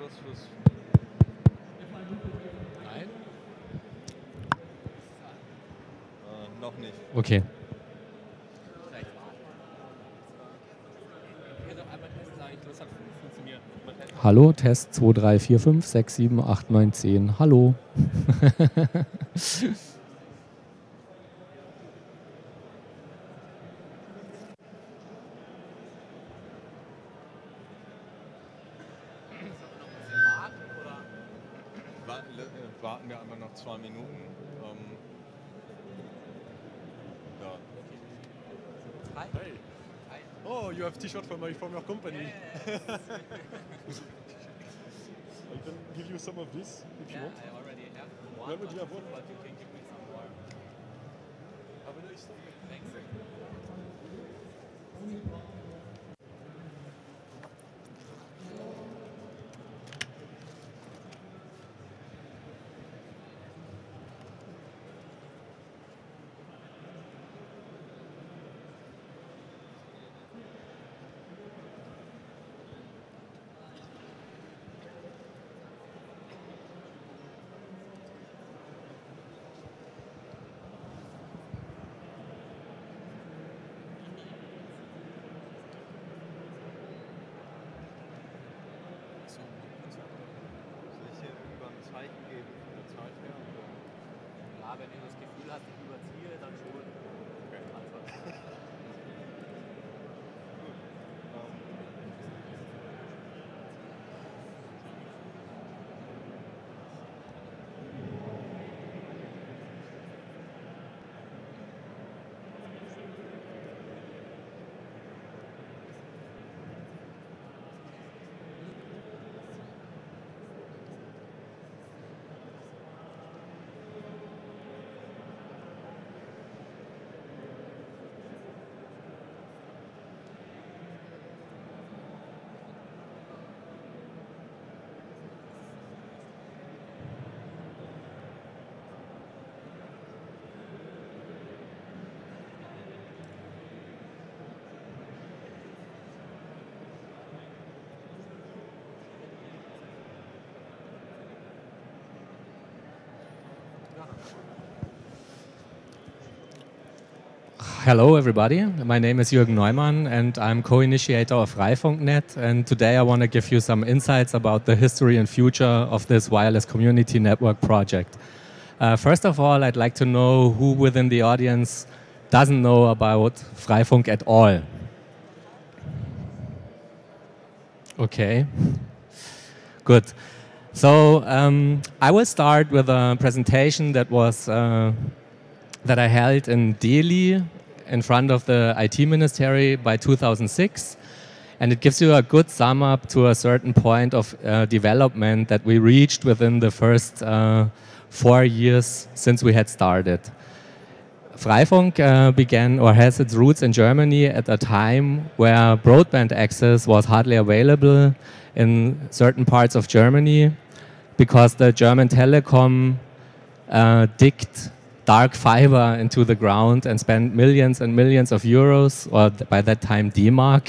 was fürs... Nein? Noch nicht. Okay. Hallo, Test 2, 3, 4, 5, 6, 7, 8, 9, 10. Hallo. Warten wir einmal noch 2 Minuten. Ja. Hi. Hey. Hi. Oh, you have T-shirt from your company. Yes. I can give you some of this if you Yeah, want. I already have one, Yeah, but you have one. but you can give me some more. Have a nice day. Thanks. Soll ich hier irgendwann ein Zeichen geben von der Zeit her? Ja, wenn du das Gefühl hast, ich überziehe, dann schon. Okay. Also, Hello, everybody. My name is Jürgen Neumann, and I'm co-initiator of Freifunknet. And today I want to give you some insights about the history and future of this wireless community network project. First of all, I'd like to know who within the audience doesn't know about Freifunk at all. Okay, good. So I will start with a presentation that was that I held in Delhi in front of the IT Ministry by 2006, and it gives you a good sum up to a certain point of development that we reached within the first 4 years since we had started. Freifunk began or has its roots in Germany at a time where broadband access was hardly available in certain parts of Germany because the German Telekom digged dark fiber into the ground and spent millions and millions of euros, or by that time D-Mark,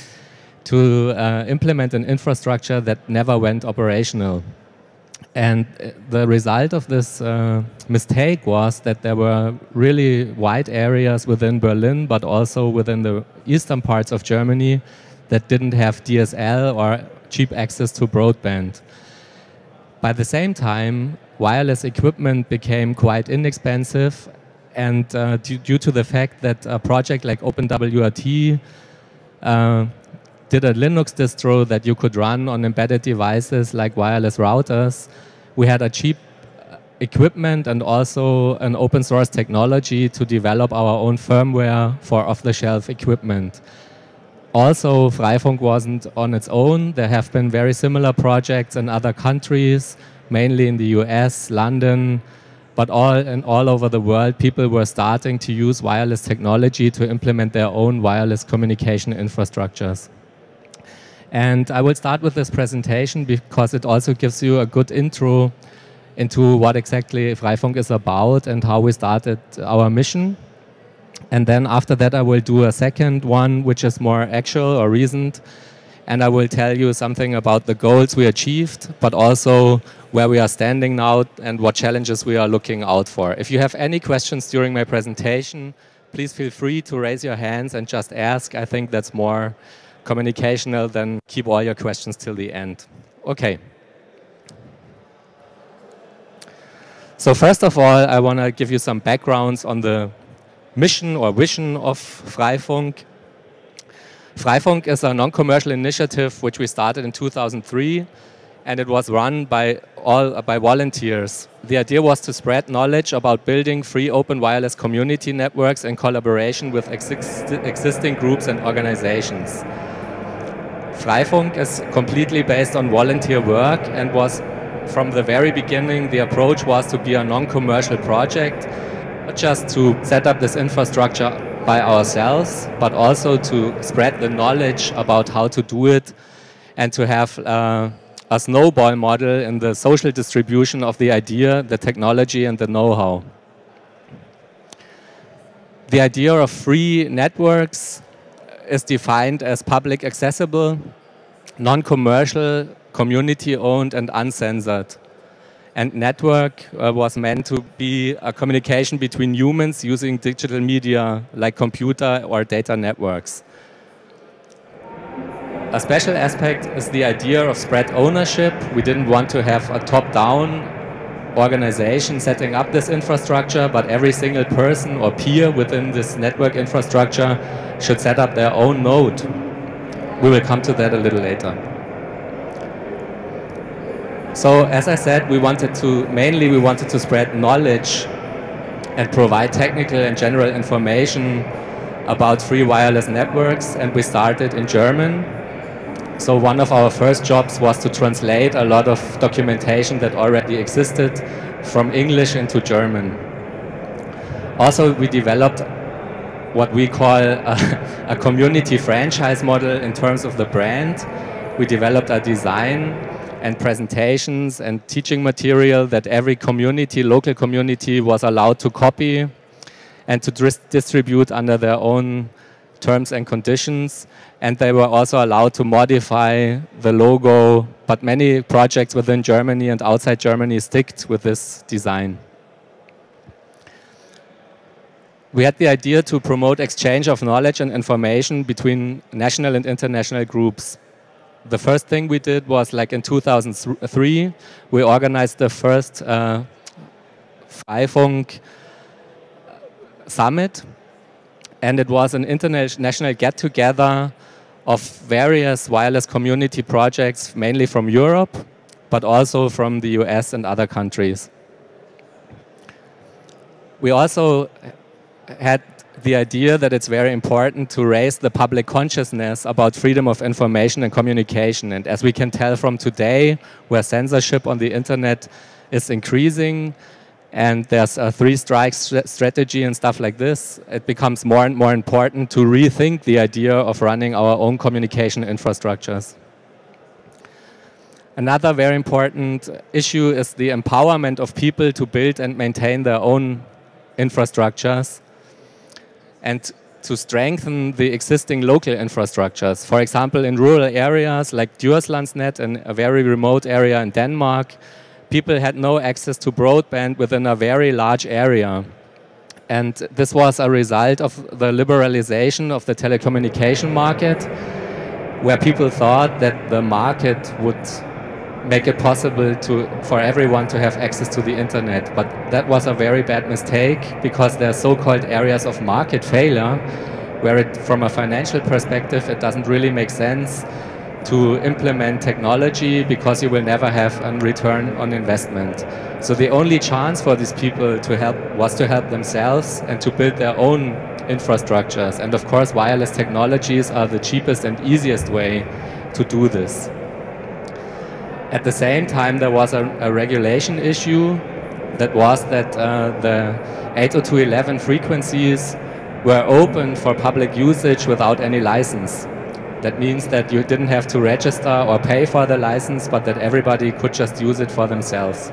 to implement an infrastructure that never went operational. And the result of this mistake was that there were really wide areas within Berlin, but also within the eastern parts of Germany that didn't have DSL or cheap access to broadband. By the same time, wireless equipment became quite inexpensive, and due to the fact that a project like OpenWRT did a Linux distro that you could run on embedded devices like wireless routers, we had a cheap equipment and also an open source technology to develop our own firmware for off-the-shelf equipment. Also, Freifunk wasn't on its own. There have been very similar projects in other countries, mainly in the US, London, but all over the world, people were starting to use wireless technology to implement their own wireless communication infrastructures. And I will start with this presentation because it also gives you a good intro into what exactly Freifunk is about and how we started our mission. And then after that, I will do a second one, which is more actual or recent, and I will tell you something about the goals we achieved, but also where we are standing now and what challenges we are looking out for. If you have any questions during my presentation, please feel free to raise your hands and just ask. I think that's more communicational than keep all your questions till the end. Okay. So first of all, I want to give you some backgrounds on the mission or vision of Freifunk. Freifunk is a non-commercial initiative which we started in 2003, and it was run by volunteers. The idea was to spread knowledge about building free open wireless community networks in collaboration with existing groups and organizations. Freifunk is completely based on volunteer work and was, from the very beginning, the approach was to be a non-commercial project, not just to set up this infrastructure by ourselves, but also to spread the knowledge about how to do it and to have a snowball model in the social distribution of the idea, the technology, and the know-how. The idea of free networks is defined as public accessible, non-commercial, community-owned, and uncensored. And network was meant to be a communication between humans using digital media like computer or data networks. A special aspect is the idea of spread ownership. We didn't want to have a top-down organization setting up this infrastructure, but every single person or peer within this network infrastructure should set up their own node. We will come to that a little later. So as I said, we wanted to spread knowledge and provide technical and general information about free wireless networks, and we started in German. So one of our first jobs was to translate a lot of documentation that already existed from English into German. Also, we developed what we call a community franchise model in terms of the brand. We developed a design and presentations and teaching material that every community, local community, was allowed to copy and to distribute under their own terms and conditions. And they were also allowed to modify the logo, but many projects within Germany and outside Germany stick with this design. We had the idea to promote exchange of knowledge and information between national and international groups. The first thing we did was, like in 2003, we organized the first Freifunk summit, and it was an international get-together of various wireless community projects, mainly from Europe, but also from the US and other countries. We also had the idea that it's very important to raise the public consciousness about freedom of information and communication. And as we can tell from today, where censorship on the internet is increasing and there's a three-strike strategy and stuff like this, it becomes more and more important to rethink the idea of running our own communication infrastructures. Another very important issue is the empowerment of people to build and maintain their own infrastructures, and to strengthen the existing local infrastructures. For example, in rural areas like Djurslandsnet, in a very remote area in Denmark, people had no access to broadband within a very large area. And this was a result of the liberalization of the telecommunication market, where people thought that the market would make it possible for everyone to have access to the internet. But that was a very bad mistake, because there are so-called areas of market failure, where from a financial perspective, it doesn't really make sense to implement technology, because you will never have a return on investment. So the only chance for these people to help was to help themselves and to build their own infrastructures. And of course, wireless technologies are the cheapest and easiest way to do this. At the same time, there was a regulation issue, that was that the 802.11 frequencies were open for public usage without any license. That means that you didn't have to register or pay for the license, but that everybody could just use it for themselves.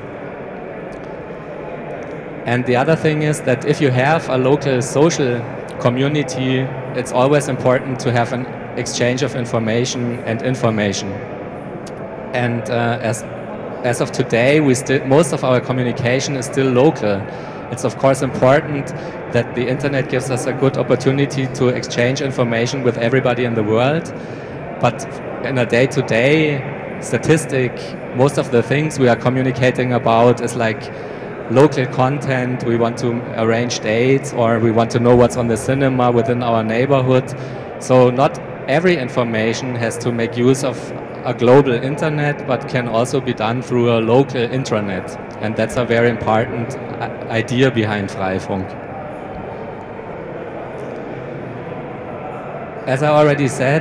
And the other thing is that if you have a local social community, it's always important to have an exchange of information and information. And as of today, most of our communication is still local. It's of course important that the internet gives us a good opportunity to exchange information with everybody in the world. But in a day-to-day statistic, most of the things we are communicating about is like local content. We want to arrange dates, or we want to know what's on the cinema within our neighborhood. So not every information has to make use of a global internet, but can also be done through a local intranet. And that's a very important idea behind Freifunk. As I already said,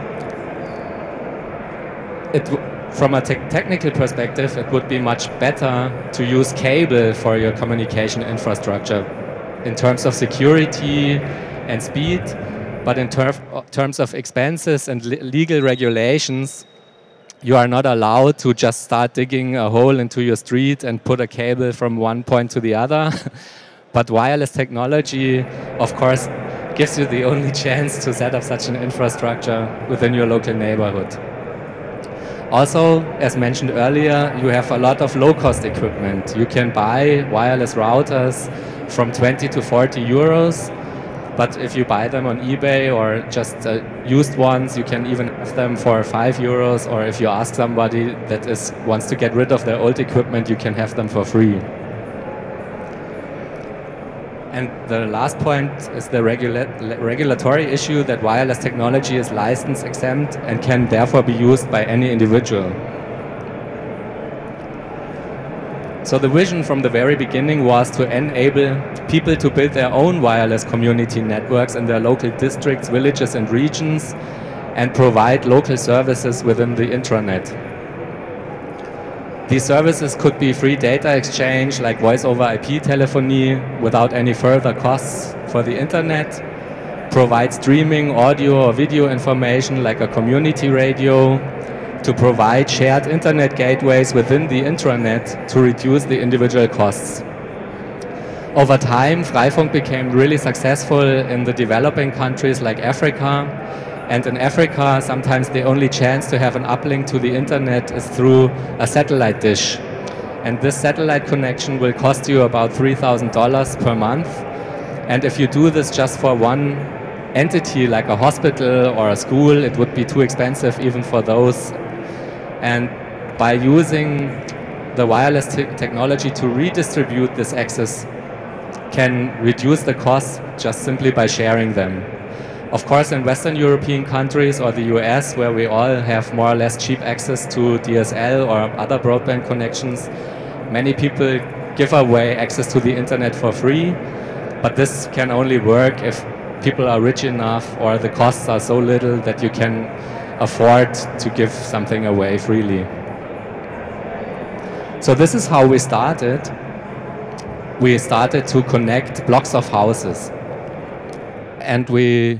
from a technical perspective, it would be much better to use cable for your communication infrastructure in terms of security and speed, but in terms of expenses and legal regulations, you are not allowed to just start digging a hole into your street and put a cable from one point to the other. But wireless technology, of course, gives you the only chance to set up such an infrastructure within your local neighborhood. Also, as mentioned earlier, you have a lot of low-cost equipment. You can buy wireless routers from 20 to 40 euros, but if you buy them on eBay or just used ones, you can even have them for 5 euros, or if you ask somebody that wants to get rid of their old equipment, you can have them for free. And the last point is the regulatory issue that wireless technology is license exempt and can therefore be used by any individual. So the vision from the very beginning was to enable people to build their own wireless community networks in their local districts, villages and regions, and provide local services within the intranet. These services could be free data exchange, like voice over IP telephony without any further costs for the internet, provide streaming audio or video information like a community radio, to provide shared internet gateways within the intranet to reduce the individual costs. Over time, Freifunk became really successful in the developing countries like Africa. And in Africa, sometimes the only chance to have an uplink to the internet is through a satellite dish. And this satellite connection will cost you about $3,000 per month. And if you do this just for one entity, like a hospital or a school, it would be too expensive even for those. And by using the wireless technology to redistribute this access can reduce the costs just simply by sharing them. Of course, in Western European countries or the US, where we all have more or less cheap access to DSL or other broadband connections, many people give away access to the internet for free. But this can only work if people are rich enough or the costs are so little that you can afford to give something away freely. So this is how we started. We started to connect blocks of houses. And the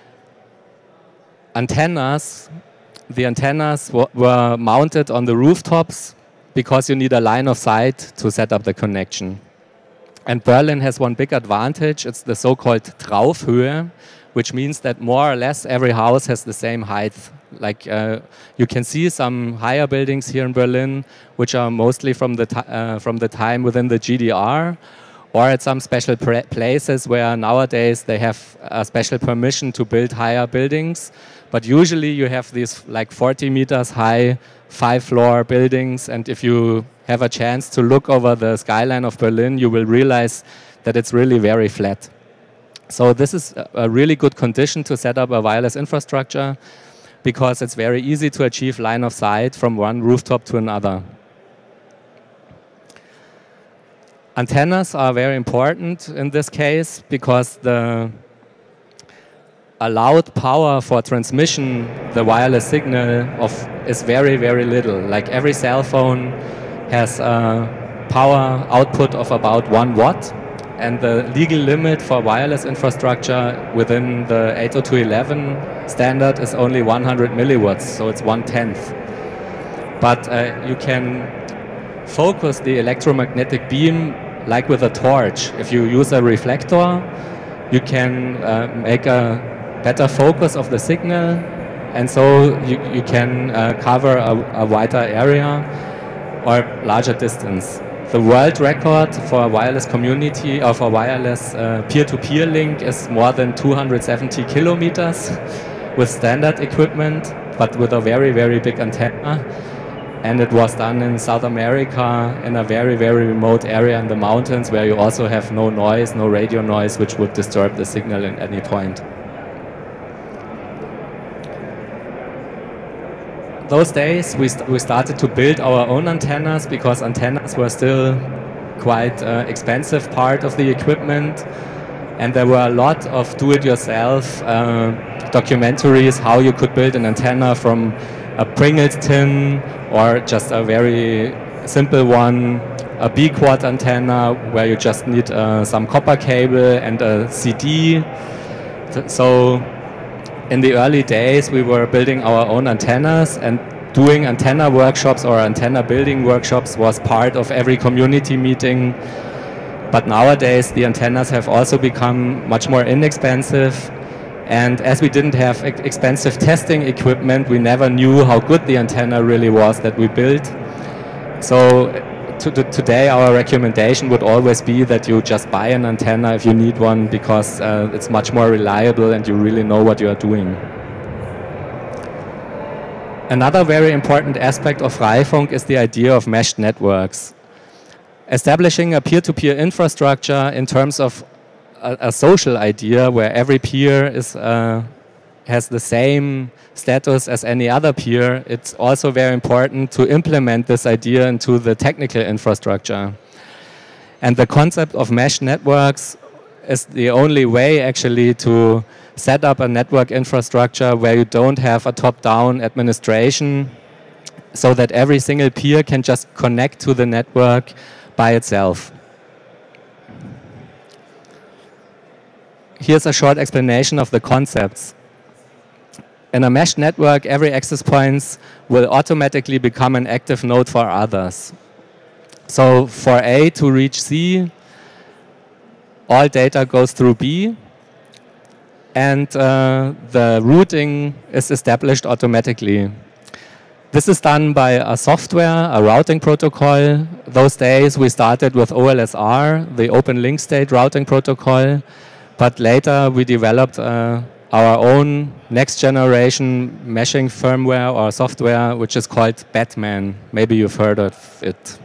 antennas were mounted on the rooftops because you need a line of sight to set up the connection. And Berlin has one big advantage. It's the so-called Traufhöhe, which means that more or less every house has the same height. Like you can see some higher buildings here in Berlin, which are mostly from the time within the GDR, or at some special places where nowadays they have a special permission to build higher buildings. But usually you have these like 40 meters high, 5-floor buildings, and if you have a chance to look over the skyline of Berlin, you will realize that it's really very flat. So this is a really good condition to set up a wireless infrastructure, because it's very easy to achieve line of sight from one rooftop to another. Antennas are very important in this case because the allowed power for transmission, the wireless signal is very, very little. Like every cell phone has a power output of about 1 watt, and the legal limit for wireless infrastructure within the 802.11 standard is only 100 milliwatts, so it's 1/10. But you can focus the electromagnetic beam like with a torch. If you use a reflector, you can make a better focus of the signal, and so you can cover a wider area or larger distance. The world record for a wireless community or for wireless peer-to-peer link is more than 270 kilometers with standard equipment, but with a very, very big antenna. And it was done in South America in a very, very remote area in the mountains where you also have no noise, no radio noise, which would disturb the signal at any point. Those days we started to build our own antennas because antennas were still quite expensive part of the equipment, and there were a lot of do-it-yourself documentaries how you could build an antenna from a Pringles tin or just a very simple one, a B-quad antenna where you just need some copper cable and a CD. So in the early days, we were building our own antennas, and doing antenna workshops or antenna building workshops was part of every community meeting. But nowadays, the antennas have also become much more inexpensive. And as we didn't have expensive testing equipment, we never knew how good the antenna really was that we built. So today, our recommendation would always be that you just buy an antenna if you need one, because it's much more reliable and you really know what you are doing. Another very important aspect of Freifunk is the idea of meshed networks. Establishing a peer-to-peer infrastructure in terms of a social idea where every peer has the same status as any other peer, it's also very important to implement this idea into the technical infrastructure. And the concept of mesh networks is the only way actually to set up a network infrastructure where you don't have a top-down administration, so that every single peer can just connect to the network by itself. Here's a short explanation of the concepts. In a mesh network, every access point will automatically become an active node for others. So for A to reach C, all data goes through B, and the routing is established automatically. This is done by a software, a routing protocol. Those days we started with OLSR, the Open Link State routing protocol, but later we developed our own next generation meshing firmware or software, which is called Batman. Maybe you've heard of it.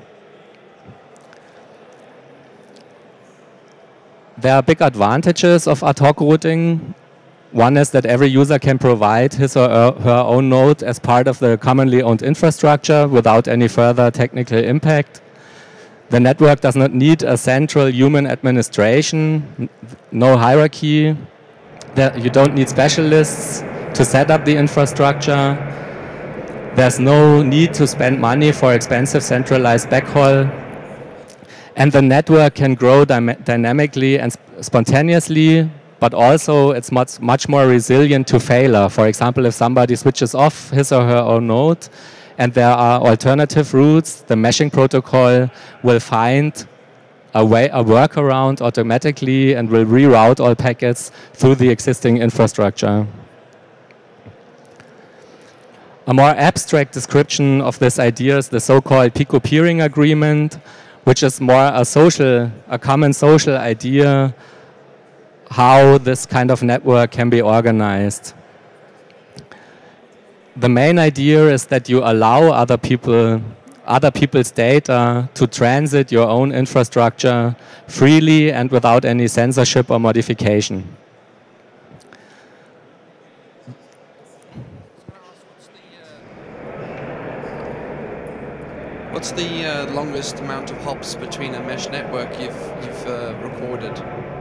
There are big advantages of ad hoc routing. One is that every user can provide his or her own node as part of the commonly owned infrastructure without any further technical impact. The network does not need a central human administration, no hierarchy. You don't need specialists to set up the infrastructure. There's no need to spend money for expensive centralized backhaul. And the network can grow dynamically and spontaneously, but also it's much more resilient to failure. For example, if somebody switches off his or her own node and there are alternative routes, the meshing protocol will find a workaround automatically and will reroute all packets through the existing infrastructure. A more abstract description of this idea is the so-called Pico-peering agreement, which is more a common social idea how this kind of network can be organized. The main idea is that you allow other people's data to transit your own infrastructure freely and without any censorship or modification. What's the longest amount of hops between a mesh network you've recorded?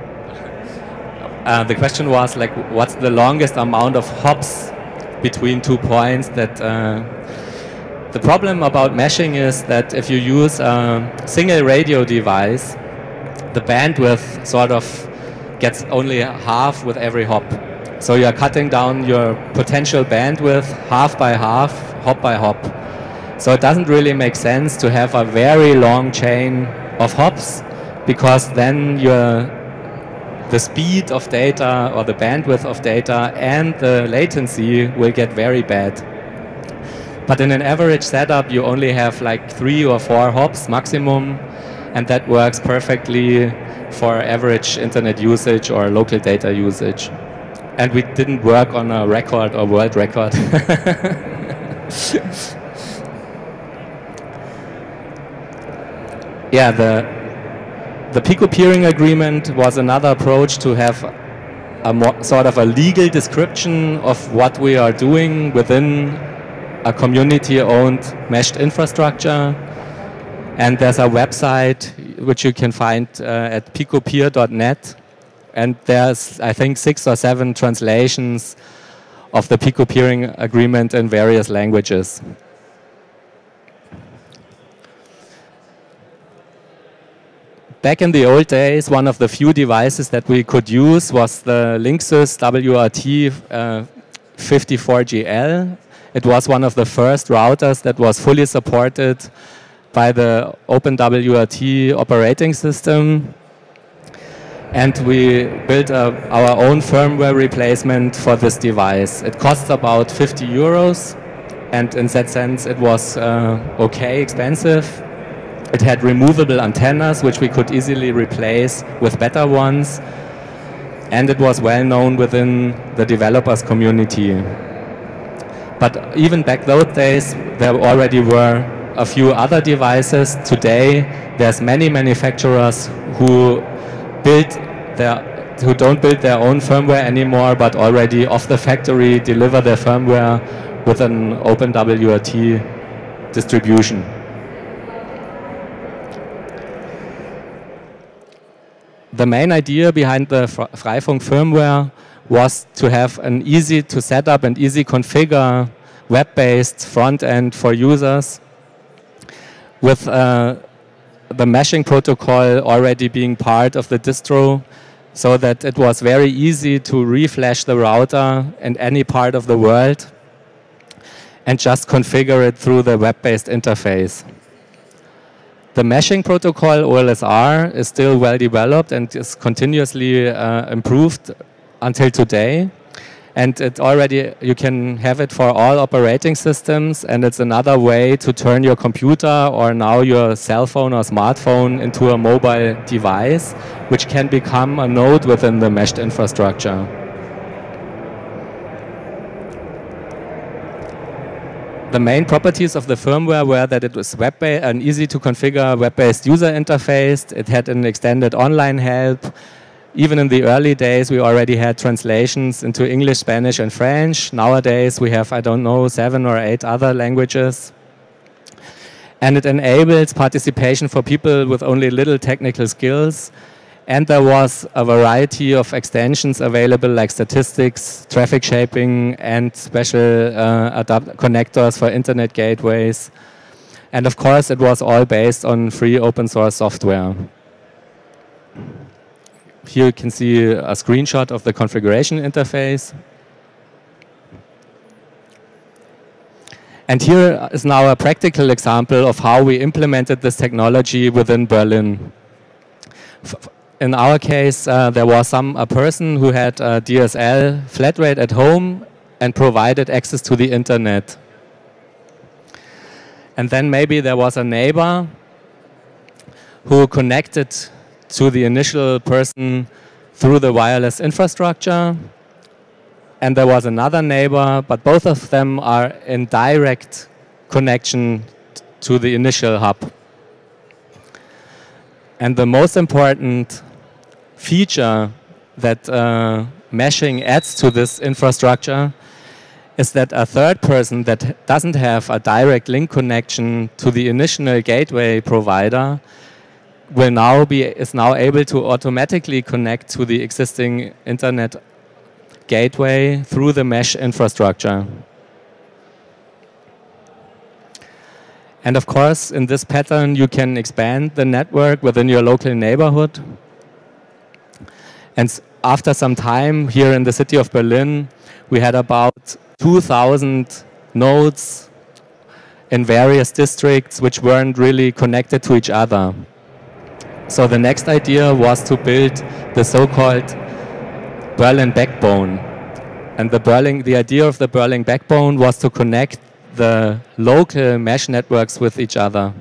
The question was like, what's the longest amount of hops between 2 points? That the problem about meshing is that if you use a single radio device, the bandwidth sort of gets only half with every hop. So you are cutting down your potential bandwidth half by half, hop by hop. So it doesn't really make sense to have a very long chain of hops, because then the speed of data or the bandwidth of data and the latency will get very bad. But in an average setup, you only have like 3 or 4 hops maximum, and that works perfectly for average internet usage or local data usage. And we didn't work on a record or world record. Yeah, the Pico peering agreement was another approach to have a more, sort of a legal description of what we are doing within a community-owned meshed infrastructure. And there's a website which you can find at picopeer.net. And there's, I think, 6 or 7 translations of the Pico peering agreement in various languages. Back in the old days, one of the few devices that we could use was the Linksys WRT 54GL. It was one of the first routers that was fully supported by the OpenWRT operating system. And we built our own firmware replacement for this device. It costs about 50 euros, and in that sense it was okay expensive. It had removable antennas, which we could easily replace with better ones. And it was well known within the developers community. But even back those days, there already were a few other devices. Today, there's many manufacturers who don't build their own firmware anymore, but already off the factory deliver their firmware with an OpenWRT distribution. The main idea behind the Freifunk firmware was to have an easy to set up and easy configure web-based front end for users, with the meshing protocol already being part of the distro, so that it was very easy to reflash the router in any part of the world and just configure it through the web-based interface. The meshing protocol, OLSR, is still well developed and is continuously improved until today. And it already, you can have it for all operating systems, and it's another way to turn your computer or now your cell phone or smartphone into a mobile device, which can become a node within the meshed infrastructure. The main properties of the firmware were that it was web-based, an easy to configure web-based user interface. It had an extended online help. Even in the early days, we already had translations into English, Spanish, and French. Nowadays, we have, I don't know, 7 or 8 other languages. And it enables participation for people with only little technical skills. And there was a variety of extensions available, like statistics, traffic shaping, and special connectors for internet gateways. And of course, it was all based on free open source software. Here you can see a screenshot of the configuration interface. And here is now a practical example of how we implemented this technology within Berlin. In our case, there was a person who had a DSL flat rate at home and provided access to the internet. And then maybe there was a neighbor who connected to the initial person through the wireless infrastructure. And there was another neighbor, but both of them are in direct connection to the initial hub. And the most important feature that meshing adds to this infrastructure is that a third person that doesn't have a direct link connection to the initial gateway provider is now able to automatically connect to the existing internet gateway through the mesh infrastructure. And of course, in this pattern, you can expand the network within your local neighborhood. And after some time here in the city of Berlin, we had about 2,000 nodes in various districts which weren't really connected to each other. So the next idea was to build the so-called Berlin backbone. And the idea of the Berlin backbone was to connect the local mesh networks with each other.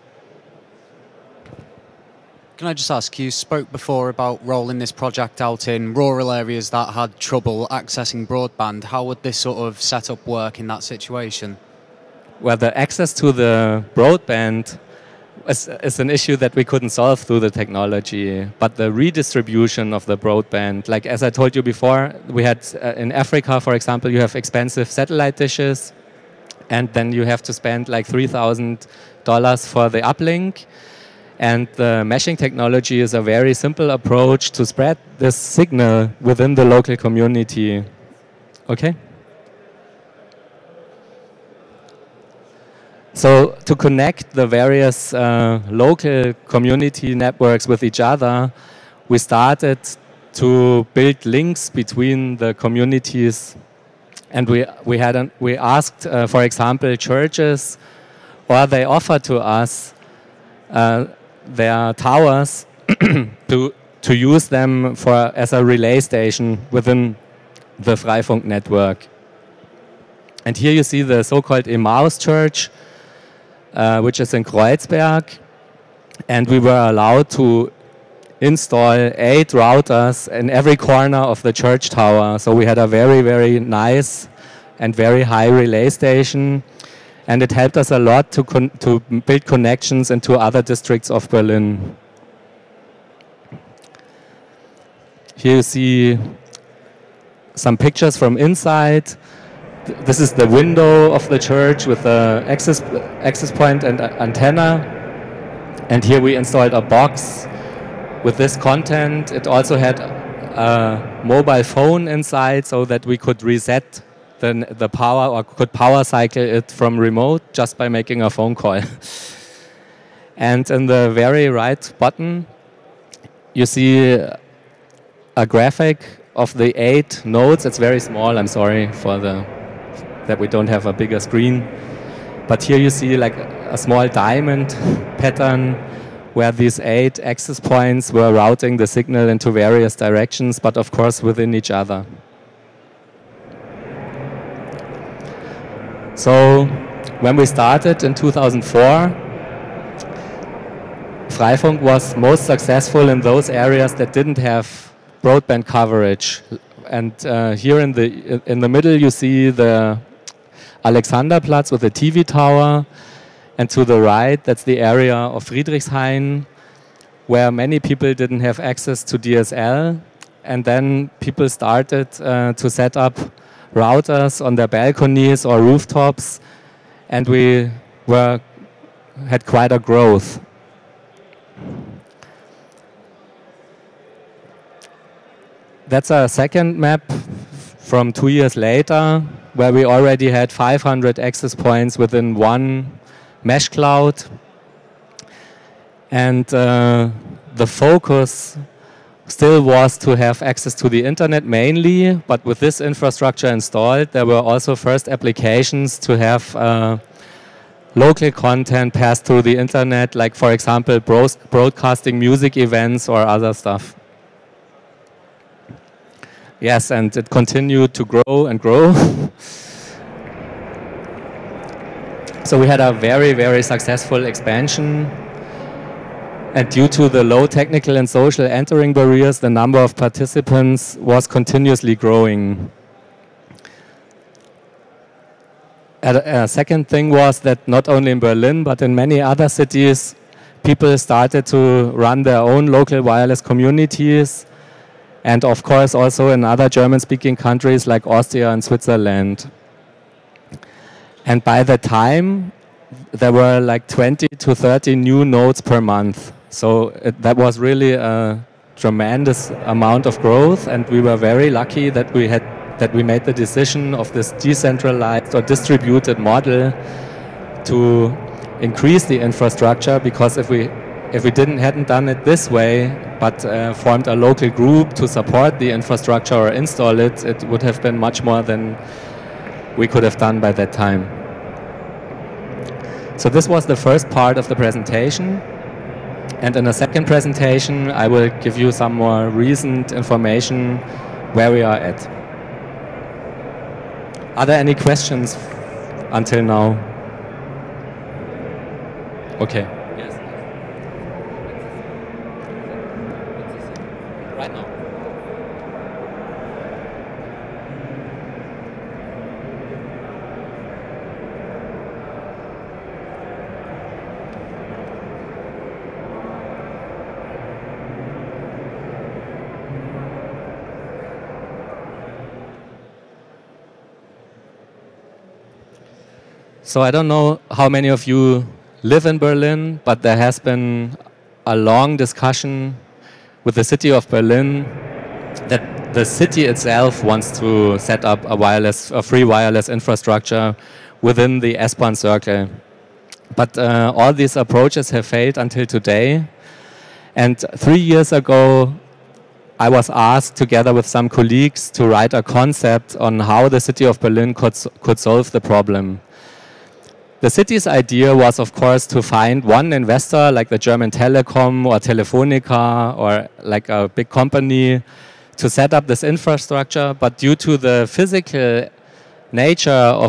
Can I just ask, you spoke before about rolling this project out in rural areas that had trouble accessing broadband. How would this sort of setup work in that situation? Well, the access to the broadband is an issue that we couldn't solve through the technology, but the redistribution of the broadband, like as I told you before, we had in Africa, for example, you have expensive satellite dishes, and then you have to spend like $3,000 for the uplink. And the meshing technology is a very simple approach to spread this signal within the local community. Okay? So to connect the various local community networks with each other, we started to build links between the communities. And we asked, for example, churches, or they offered to us their towers to use them as a relay station within the Freifunk network. And here you see the so-called Emmaus Church, which is in Kreuzberg, and we were allowed to install 8 routers in every corner of the church tower. So we had a very, very nice and very high relay station. And it helped us a lot to build connections into other districts of Berlin. Here you see some pictures from inside. This is the window of the church with the access point and antenna. And here we installed a box with this content. It also had a mobile phone inside so that we could reset the power, or could power cycle it from remote just by making a phone call. And in the very right bottom, you see a graphic of the 8 nodes. It's very small, I'm sorry for that we don't have a bigger screen. But here you see like a small diamond pattern where these 8 access points were routing the signal into various directions, but of course within each other. So when we started in 2004, Freifunk was most successful in those areas that didn't have broadband coverage. And here in the middle you see the Alexanderplatz with the TV tower, and to the right that's the area of Friedrichshain, where many people didn't have access to DSL, and then people started to set up routers on their balconies or rooftops, and we had quite a growth. That's a second map from 2 years later, where we already had 500 access points within one mesh cloud. And the focus still was to have access to the internet mainly, but with this infrastructure installed, there were also first applications to have local content passed through the internet, like for example broadcasting music events or other stuff. Yes, and it continued to grow and grow. So we had a very, very successful expansion. And due to the low technical and social entering barriers, the number of participants was continuously growing. A second thing was that not only in Berlin, but in many other cities, people started to run their own local wireless communities. And of course also in other German-speaking countries like Austria and Switzerland. And by the time, there were like 20 to 30 new nodes per month. So that was really a tremendous amount of growth, and we were very lucky that we made the decision of this decentralized or distributed model to increase the infrastructure, because if we hadn't done it this way, but formed a local group to support the infrastructure or install it, it would have been much more than we could have done by that time. So this was the first part of the presentation. And in a second presentation, I will give you some more recent information where we are at. Are there any questions until now? Okay. Yes. Right now. So I don't know how many of you live in Berlin, but there has been a long discussion with the city of Berlin that the city itself wants to set up a free wireless infrastructure within the S-Bahn circle. But all these approaches have failed until today. And 3 years ago, I was asked, together with some colleagues, to write a concept on how the city of Berlin could solve the problem. The city's idea was, of course, to find one investor like the German Telekom or Telefonica or like a big company to set up this infrastructure. But due to the physical nature of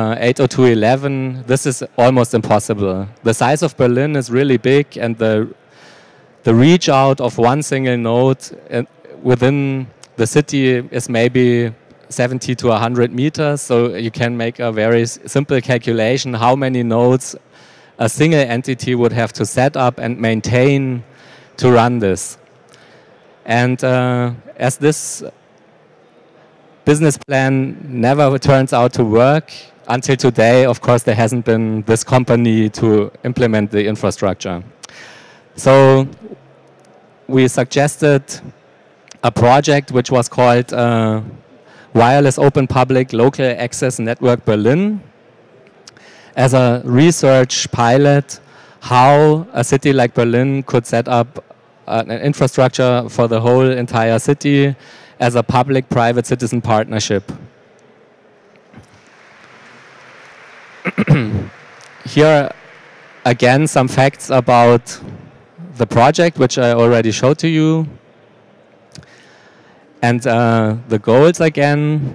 802.11, this is almost impossible. The size of Berlin is really big, and the reach out of one single node within the city is maybe 70 to 100 meters, so you can make a very simple calculation how many nodes a single entity would have to set up and maintain to run this. And as this business plan never turns out to work, until today, of course, there hasn't been this company to implement the infrastructure. So we suggested a project which was called Wireless Open Public Local Access Network Berlin, as a research pilot how a city like Berlin could set up an infrastructure for the whole entire city as a public-private citizen partnership. Here again some facts about the project, which I already showed to you. And the goals again.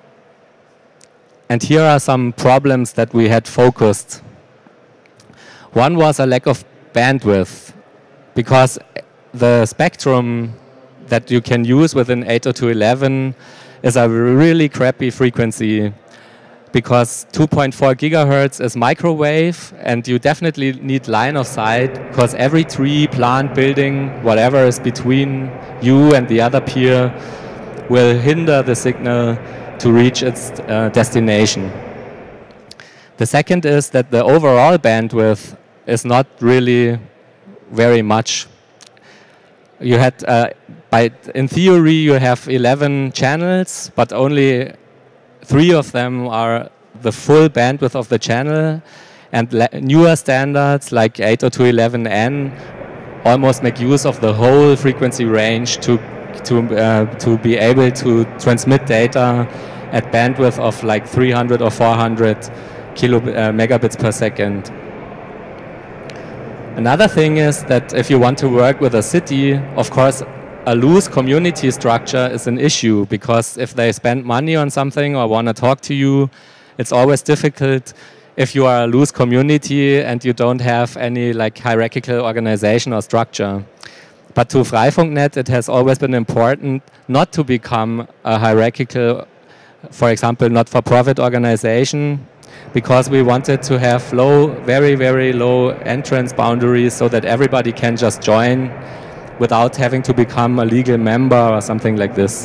And here are some problems that we had focused. One was a lack of bandwidth, because the spectrum that you can use within 802.11 is a really crappy frequency, because 2.4 gigahertz is microwave, and you definitely need line of sight, because every tree, plant, building, whatever is between you and the other peer will hinder the signal to reach its destination. The second is that the overall bandwidth is not really very much. You had, in theory, you have 11 channels, but only 3 of them are the full bandwidth of the channel, and newer standards like 802.11n almost make use of the whole frequency range to be able to transmit data at bandwidth of like 300 or 400 megabits per second. Another thing is that if you want to work with a city, of course, a loose community structure is an issue, because if they spend money on something or want to talk to you, it's always difficult if you are a loose community and you don't have any like hierarchical organization or structure. But to Freifunk.net, it has always been important not to become a hierarchical, for example, not-for-profit organization, because we wanted to have low, very, very low entrance boundaries so that everybody can just join without having to become a legal member or something like this.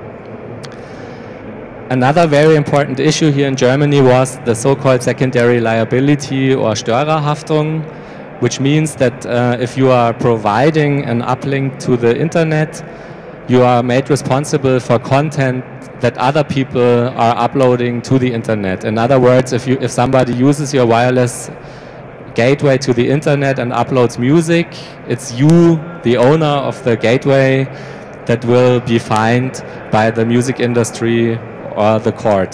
Another very important issue here in Germany was the so-called secondary liability or Störerhaftung, which means that if you are providing an uplink to the internet, you are made responsible for content that other people are uploading to the internet. In other words, if somebody uses your wireless gateway to the internet and uploads music, it's you, the owner of the gateway, that will be fined by the music industry or the court.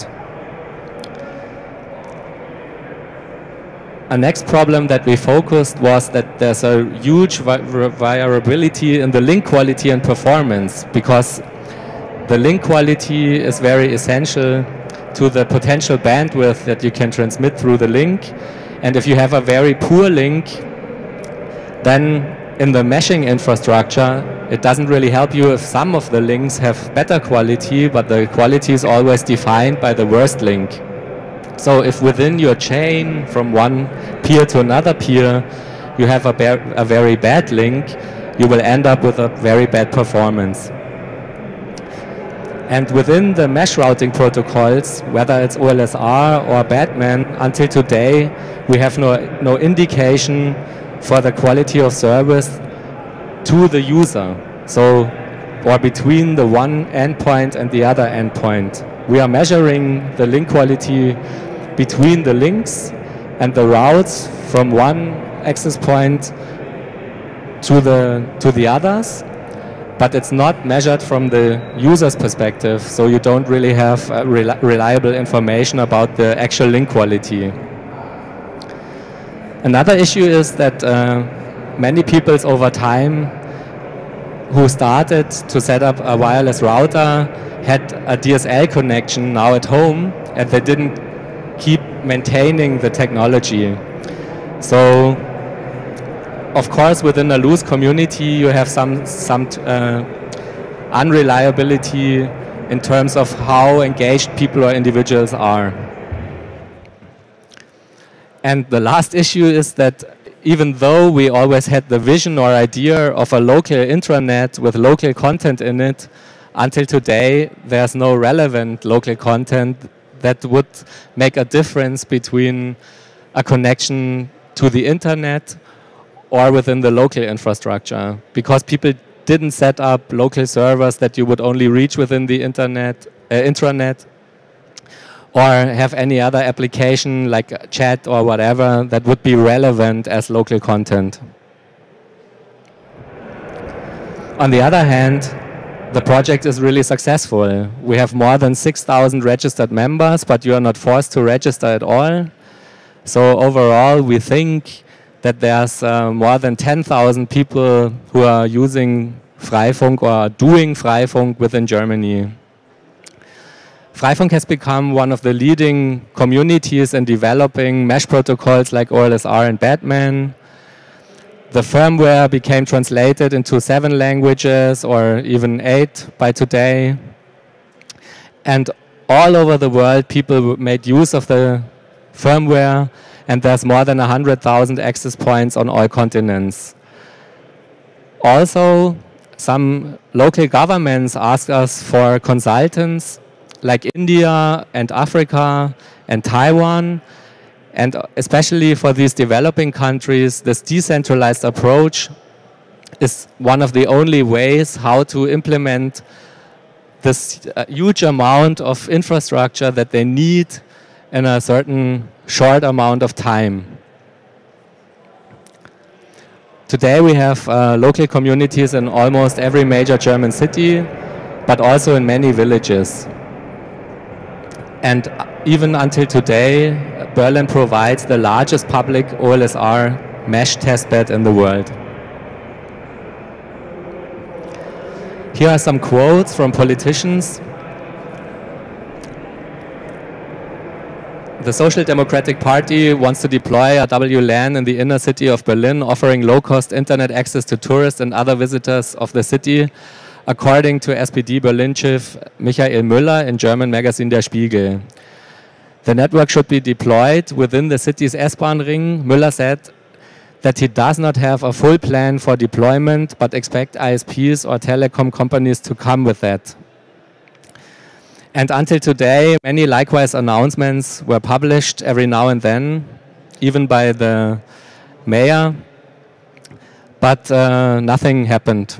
A next problem that we focused was that there's a huge variability in the link quality and performance, because the link quality is very essential to the potential bandwidth that you can transmit through the link. And if you have a very poor link, then in the meshing infrastructure, it doesn't really help you if some of the links have better quality, but the quality is always defined by the worst link. So if within your chain from one peer to another peer, you have a very bad link, you will end up with a very bad performance. And within the mesh routing protocols, whether it's OLSR or Batman, until today, we have no indication for the quality of service to the user. So, or between the one endpoint and the other endpoint. We are measuring the link quality between the links and the routes from one access point to the others, but it's not measured from the user's perspective, so you don't really have reliable information about the actual link quality. Another issue is that many people over time who started to set up a wireless router had a DSL connection now at home, and they didn't keep maintaining the technology. So, of course, within a loose community, you have some unreliability in terms of how engaged people or individuals are. And the last issue is that even though we always had the vision or idea of a local intranet with local content in it, until today, there's no relevant local content that would make a difference between a connection to the internet or within the local infrastructure, because people didn't set up local servers that you would only reach within the intranet, or have any other application like chat or whatever that would be relevant as local content. On the other hand, the project is really successful. We have more than 6,000 registered members, but you are not forced to register at all. So overall, we think that there's more than 10,000 people who are using Freifunk or doing Freifunk within Germany. Freifunk has become one of the leading communities in developing mesh protocols like OLSR and Batman. The firmware became translated into 7 languages or even 8 by today. And all over the world, people made use of the firmware, and there's more than 100,000 access points on all continents. Also, some local governments asked us for consultants like India and Africa and Taiwan. And especially for these developing countries, this decentralized approach is one of the only ways how to implement this huge amount of infrastructure that they need in a certain short amount of time. Today we have local communities in almost every major German city, but also in many villages. And even until today, Berlin provides the largest public OLSR mesh testbed in the world. Here are some quotes from politicians. The Social Democratic Party wants to deploy a WLAN in the inner city of Berlin, offering low-cost internet access to tourists and other visitors of the city, according to SPD Berlin chief Michael Müller in German magazine Der Spiegel. The network should be deployed within the city's S-Bahn ring. Müller said that he does not have a full plan for deployment, but expect ISPs or telecom companies to come with that. And until today, many likewise announcements were published every now and then, even by the mayor, but nothing happened.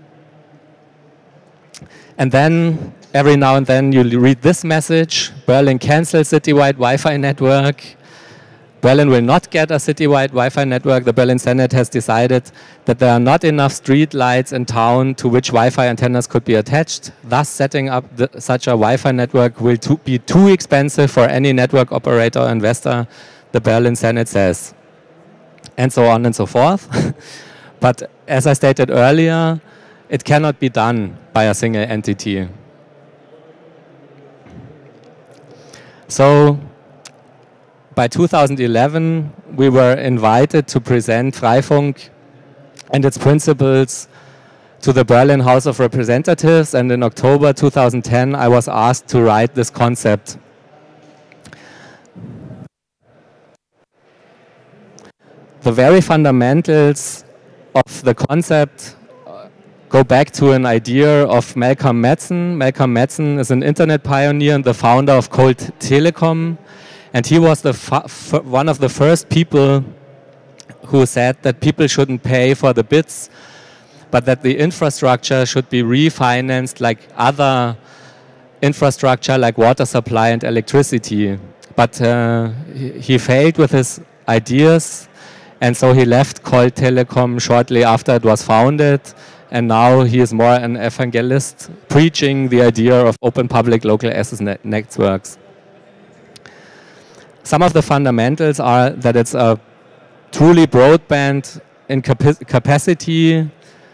And then, every now and then, you read this message: Berlin cancels citywide Wi-Fi network. Berlin will not get a citywide Wi-Fi network. The Berlin Senate has decided that there are not enough street lights in town to which Wi-Fi antennas could be attached. Thus, setting up such a Wi-Fi network will be too expensive for any network operator or investor, the Berlin Senate says. And so on and so forth. But as I stated earlier, it cannot be done by a single entity. So by 2011, we were invited to present Freifunk and its principles to the Berlin House of Representatives, and in October 2010, I was asked to write this concept. The very fundamentals of the concept go back to an idea of Malcolm Madsen. Malcolm Madsen is an internet pioneer and the founder of Cold Telecom, and he was one of the first people who said that people shouldn't pay for the bits, but that the infrastructure should be refinanced like other infrastructure like water supply and electricity. But he failed with his ideas, and so he left Cold Telecom shortly after it was founded, and now he is more an evangelist preaching the idea of open public local access networks. Some of the fundamentals are that it's a truly broadband in capacity,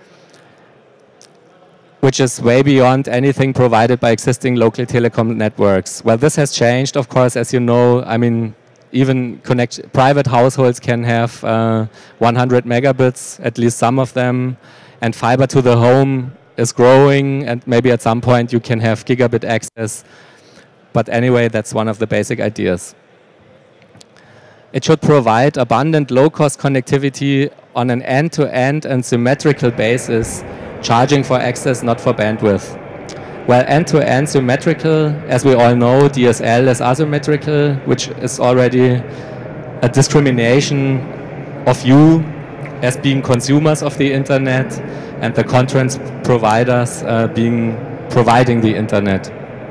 which is way beyond anything provided by existing local telecom networks. Well, this has changed, of course, as you know. I mean, even private households can have 100 megabits, at least some of them, and fiber to the home is growing, and maybe at some point you can have gigabit access. But anyway, that's one of the basic ideas. It should provide abundant low-cost connectivity on an end-to-end and symmetrical basis, charging for access, not for bandwidth. Well, end-to-end symmetrical, as we all know, DSL is asymmetrical, which is already a discrimination of you as being consumers of the internet and the content providers providing the internet.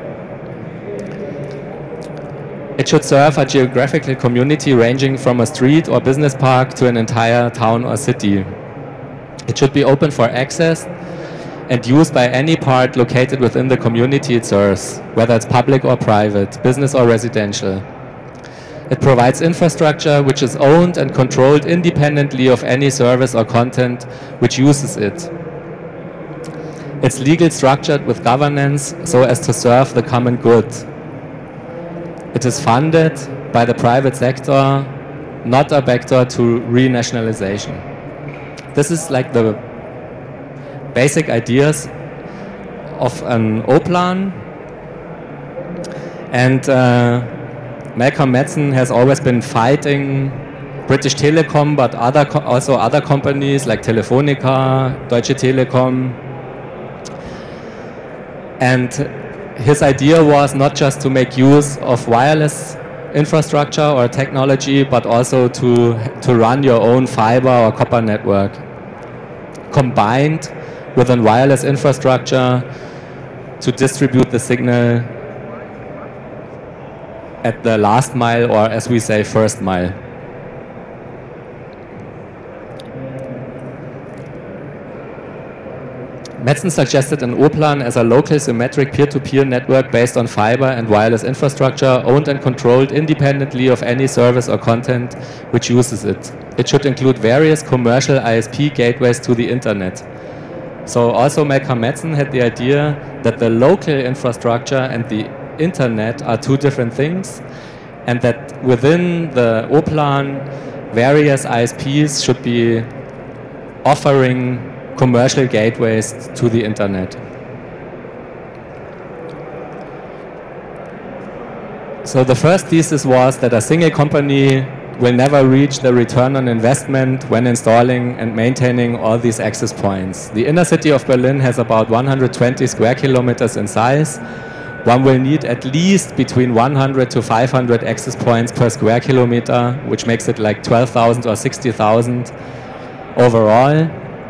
It should serve a geographical community ranging from a street or business park to an entire town or city. It should be open for access and used by any part located within the community it serves, whether it's public or private, business or residential. It provides infrastructure which is owned and controlled independently of any service or content which uses it. It's legally structured with governance so as to serve the common good. It is funded by the private sector, not a vector to renationalization. This is like the basic ideas of an O-Plan, and Malcolm Madsen has always been fighting British Telecom, but also other companies like Telefonica, Deutsche Telekom, and his idea was not just to make use of wireless infrastructure or technology, but also to run your own fiber or copper network, combined with a wireless infrastructure to distribute the signal at the last mile, or as we say, first mile. Madsen suggested an O-Plan as a local symmetric peer-to-peer network based on fiber and wireless infrastructure, owned and controlled independently of any service or content which uses it. It should include various commercial ISP gateways to the internet. So also Malcolm Madsen had the idea that the local infrastructure and the internet are two different things, and that within the O-Plan, various ISPs should be offering commercial gateways to the internet. So the first thesis was that a single company will never reach the return on investment when installing and maintaining all these access points. The inner city of Berlin has about 120 square kilometers in size. One will need at least between 100 to 500 access points per square kilometer, which makes it like 12,000 or 60,000 overall.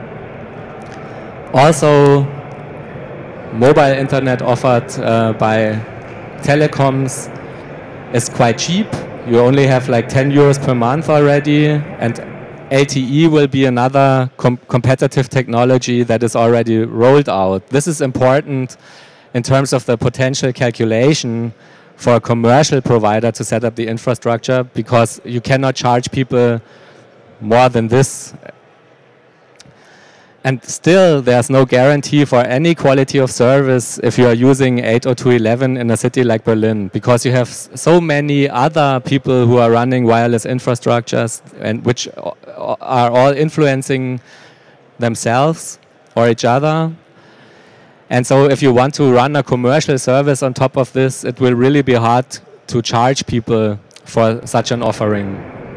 Also, mobile internet offered by telecoms is quite cheap. You only have like 10 euros per month already, and LTE will be another competitive technology that is already rolled out. This is important in terms of the potential calculation for a commercial provider to set up the infrastructure, because you cannot charge people more than this. And still, there's no guarantee for any quality of service if you are using 802.11 in a city like Berlin, because you have so many other people who are running wireless infrastructures and which are all influencing themselves or each other. And so if you want to run a commercial service on top of this, it will really be hard to charge people for such an offering.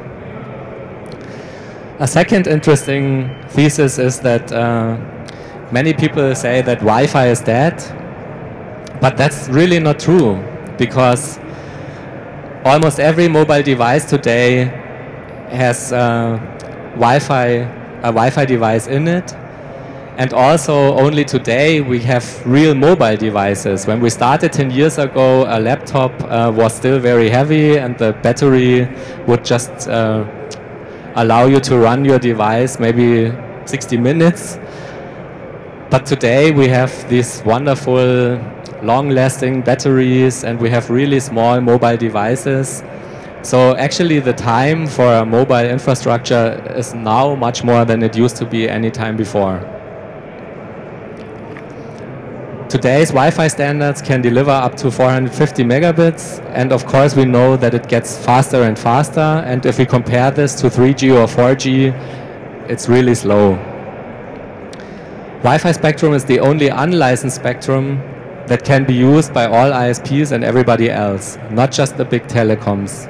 A second interesting thesis is that many people say that Wi-Fi is dead, but that's really not true, because almost every mobile device today has a Wi-Fi device in it, and also only today we have real mobile devices. When we started 10 years ago, a laptop was still very heavy and the battery would just allow you to run your device maybe 60 minutes. But today we have these wonderful long-lasting batteries and we have really small mobile devices. So actually the time for a mobile infrastructure is now much more than it used to be any time before. Today's Wi-Fi standards can deliver up to 450 megabits, and of course we know that it gets faster and faster, and if we compare this to 3G or 4G, it's really slow. Wi-Fi spectrum is the only unlicensed spectrum that can be used by all ISPs and everybody else, not just the big telecoms.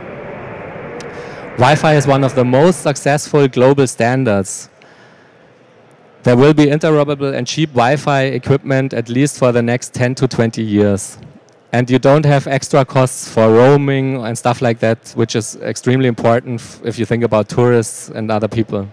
Wi-Fi is one of the most successful global standards. There will be interoperable and cheap Wi-Fi equipment at least for the next 10 to 20 years. And you don't have extra costs for roaming and stuff like that, which is extremely important if you think about tourists and other people.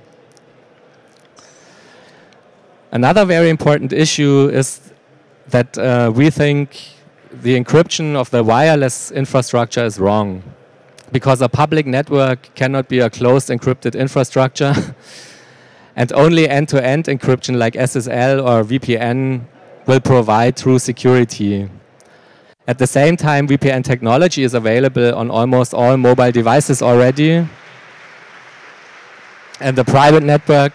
Another very important issue is that we think the encryption of the wireless infrastructure is wrong, because a public network cannot be a closed encrypted infrastructure. And only end-to-end encryption like SSL or VPN will provide true security. At the same time, VPN technology is available on almost all mobile devices already. And the private network,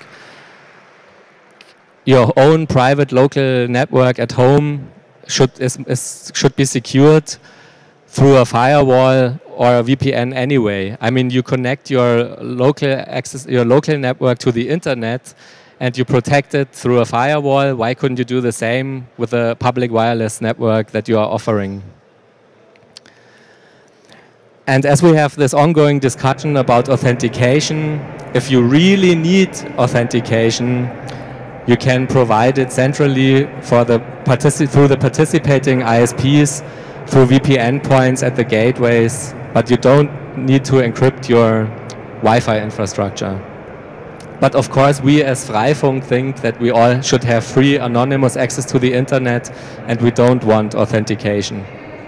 your own private local network at home should be secured through a firewall or a VPN anyway. I mean, you connect your local network to the internet and you protect it through a firewall. Why couldn't you do the same with a public wireless network that you are offering? And as we have this ongoing discussion about authentication, if you really need authentication, you can provide it centrally for through the participating ISPs, through VPN points at the gateways, but you don't need to encrypt your Wi-Fi infrastructure. But of course, we as Freifunk think that we all should have free anonymous access to the internet, and we don't want authentication.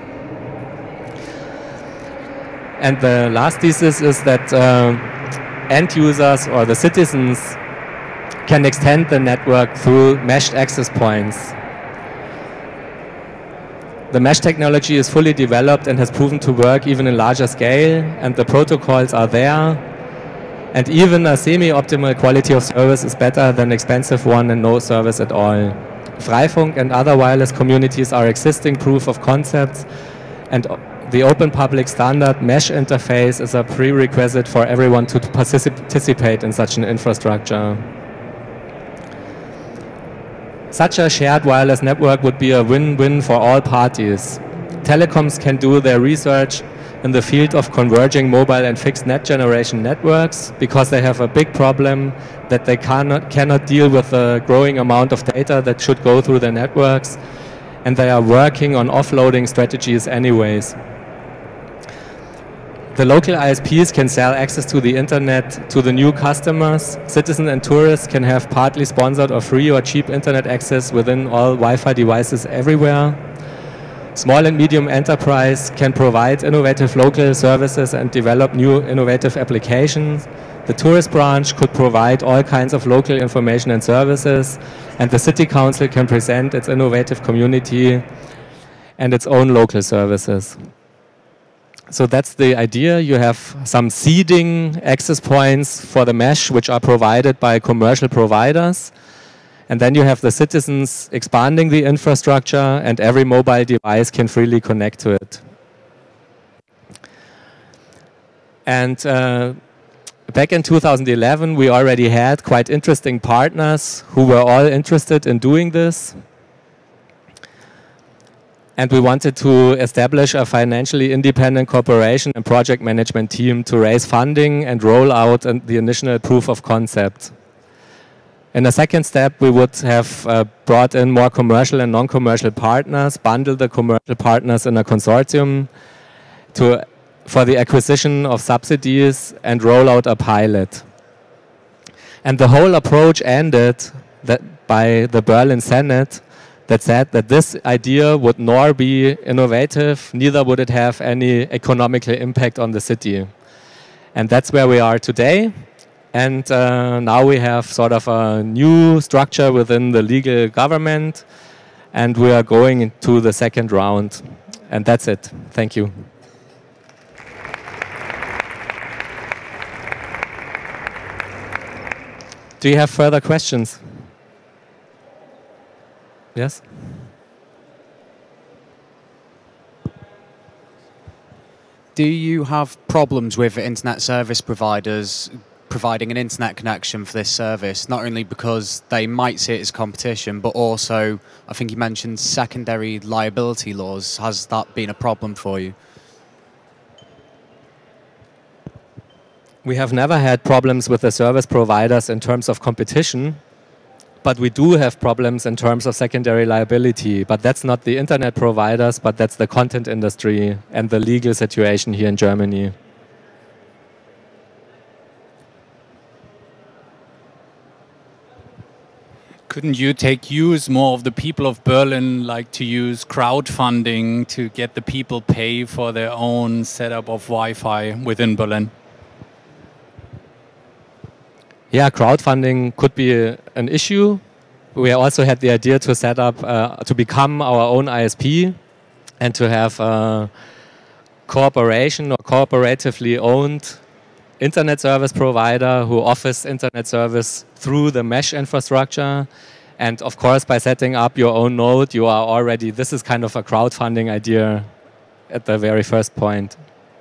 And the last thesis is that end users or the citizens can extend the network through meshed access points. The mesh technology is fully developed and has proven to work even in larger scale, and the protocols are there. And even a semi-optimal quality of service is better than expensive one and no service at all. Freifunk and other wireless communities are existing proof of concepts, and the open public standard mesh interface is a prerequisite for everyone to participate in such an infrastructure. Such a shared wireless network would be a win-win for all parties. Telecoms can do their research in the field of converging mobile and fixed net generation networks because they have a big problem that they cannot deal with the growing amount of data that should go through their networks, and they are working on offloading strategies anyways. The local ISPs can sell access to the internet to the new customers. Citizens and tourists can have partly sponsored or free or cheap internet access within all Wi-Fi devices everywhere. Small and medium enterprise can provide innovative local services and develop new innovative applications. The tourist branch could provide all kinds of local information and services, and the city council can present its innovative community and its own local services. So that's the idea. You have some seeding access points for the mesh, which are provided by commercial providers. And then you have the citizens expanding the infrastructure, and every mobile device can freely connect to it. And back in 2011, we already had quite interesting partners who were all interested in doing this. And we wanted to establish a financially independent corporation and project management team to raise funding and roll out the initial proof of concept. In a second step, we would have brought in more commercial and non-commercial partners, bundle the commercial partners in a consortium for the acquisition of subsidies and roll out a pilot. And the whole approach ended by the Berlin Senate that said that this idea would nor be innovative, neither would it have any economical impact on the city. And that's where we are today. And now we have sort of a new structure within the legal government, and we are going into the second round. And that's it. Thank you. Do you have further questions? Yes? Do you have problems with internet service providers providing an internet connection for this service, not only because they might see it as competition, but also, I think you mentioned secondary liability laws. Has that been a problem for you? We have never had problems with the service providers in terms of competition, but we do have problems in terms of secondary liability. But that's not the internet providers, but that's the content industry and the legal situation here in Germany. Couldn't you use more of the people of Berlin like to use crowdfunding to get the people pay for their own setup of Wi-Fi within Berlin? Yeah, crowdfunding could be an issue. We also had the idea to set up, to become our own ISP and to have a cooperation or cooperatively owned internet service provider who offers internet service through the mesh infrastructure. And of course, by setting up your own node, you are already, this is kind of a crowdfunding idea at the very first point.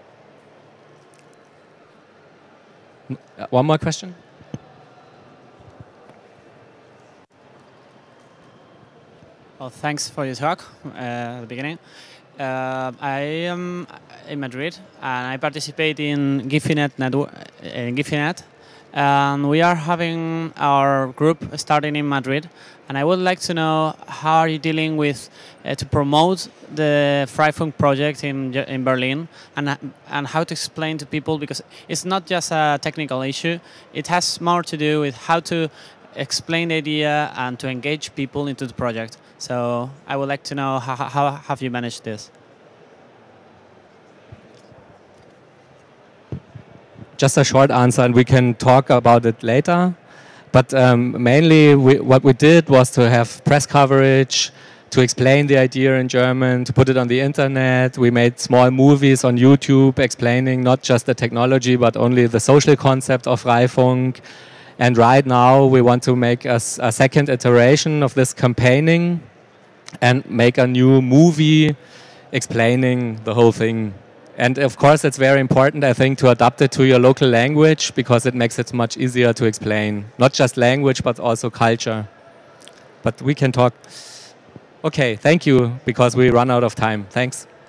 One more question? Well, thanks for your talk at the beginning. I am in Madrid and I participate in Gifinet network. And we are having our group starting in Madrid. And I would like to know how are you dealing with to promote the Freifunk project in Berlin and how to explain to people, because it's not just a technical issue. It has more to do with how to explain the idea and to engage people into the project. So I would like to know how have you managed this? Just a short answer, and we can talk about it later. But mainly what we did was to have press coverage, to explain the idea in German, to put it on the internet. We made small movies on YouTube explaining not just the technology, but only the social concept of Freifunk. And right now we want to make a second iteration of this campaigning and make a new movie explaining the whole thing. And of course, it's very important, I think, to adapt it to your local language, because it makes it much easier to explain. Not just language, but also culture. But we can talk. Okay, thank you, because we run out of time. Thanks.